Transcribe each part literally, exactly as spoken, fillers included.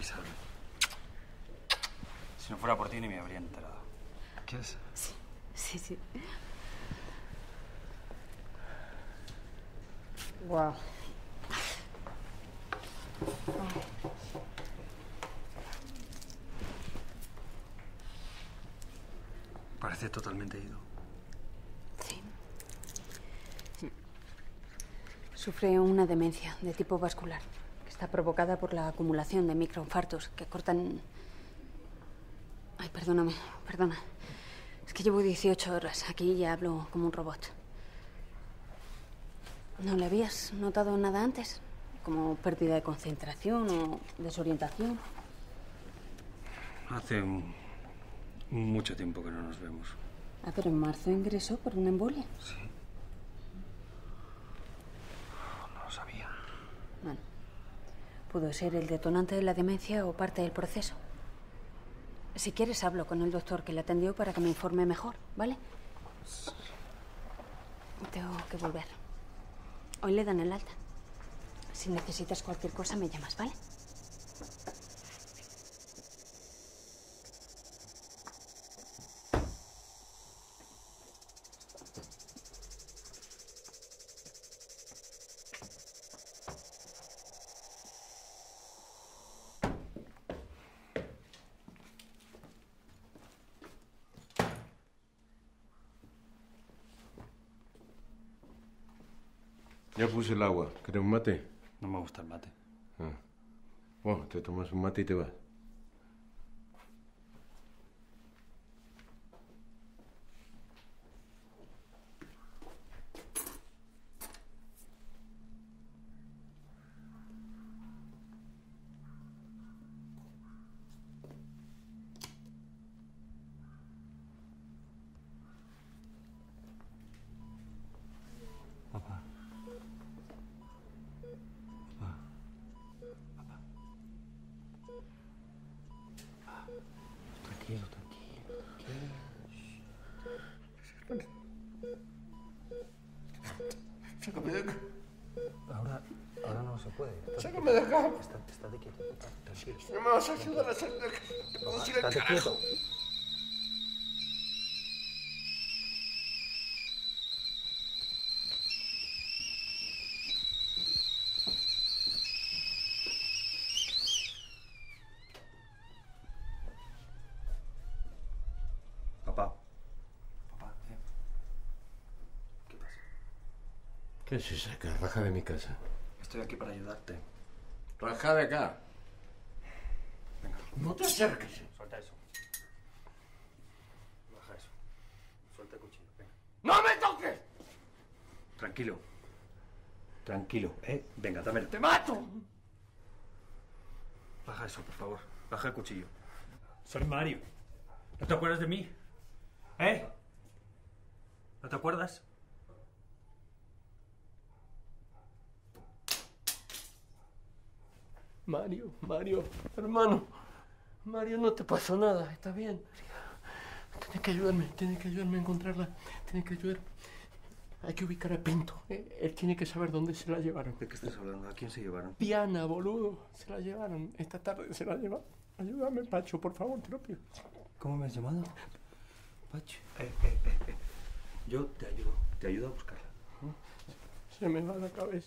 avisarme. Si no fuera por ti ni me habría enterado. ¿Quieres? Sí, sí, sí. Guau. Parece totalmente ido. Sí. Sufre una demencia de tipo vascular, que está provocada por la acumulación de microinfartos que cortan... Ay, perdóname, perdona. Es que llevo dieciocho horas aquí y ya hablo como un robot. ¿No le habías notado nada antes? Como pérdida de concentración o desorientación. Hace un, mucho tiempo que no nos vemos. Ah, pero en marzo ingresó por una embolia. Sí. No lo sabía. Bueno, pudo ser el detonante de la demencia o parte del proceso. Si quieres, hablo con el doctor que le atendió para que me informe mejor, ¿vale? Sí. Tengo que volver. Hoy le dan el alta. Si necesitas cualquier cosa, me llamas, ¿vale? Ya puse el agua. ¿Quieres un mate? No me gusta el mate. Ah. Bueno, te tomas un mate y te vas. Papá. Papá. Papá. Papá. Tranquilo, tranquilo, tranquilo. Sácame de acá. Ahora, ahora no se puede. Sácame de acá. Está, estate quieto, papá. Tranquilo. No me vas a ayudar a salir de acá. Te vas a ir al Estate carajo. quieto. Papá. Papá, ¿eh? ¿Qué pasa? ¿Qué se saca? Raja de mi casa. Estoy aquí para ayudarte. Raja de acá. Venga. No te acerques. Suelta eso. Baja eso. Suelta el cuchillo. Venga. ¡No me toques! Tranquilo. Tranquilo, ¿eh? Venga, dámelo. ¡Te mato! Baja eso, por favor. Baja el cuchillo. Soy Mario. ¿No te acuerdas de mí? ¿Eh? ¿No te acuerdas? Mario, Mario, hermano. Mario, no te pasó nada. Está bien. Tienes que ayudarme. Tienes que ayudarme a encontrarla. Tienes que ayudar. Hay que ubicar a Pinto. ¿eh? Él tiene que saber dónde se la llevaron. ¿De qué estás hablando? ¿A quién se llevaron? Diana, boludo. Se la llevaron. Esta tarde se la llevaron. Ayúdame, Pacho, por favor, te lo pido. ¿Cómo me has llamado? Pacho. Eh, eh, eh, eh. Yo te ayudo. Te ayudo a buscarla. Se me va la cabeza.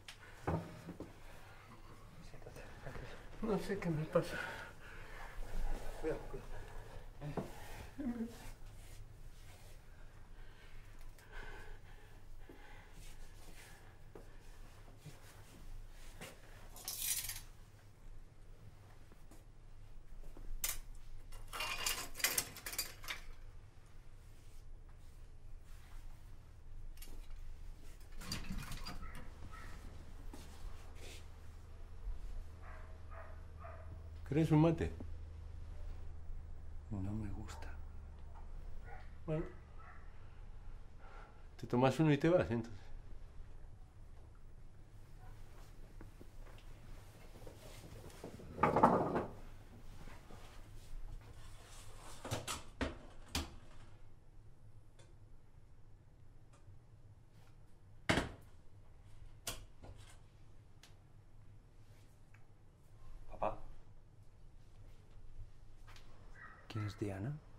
No sé qué me pasa. Cuidado, cuidado. Eh. ¿Querés un mate? No me gusta. Bueno. Te tomas uno y te vas, entonces. Papá. quién es Diana?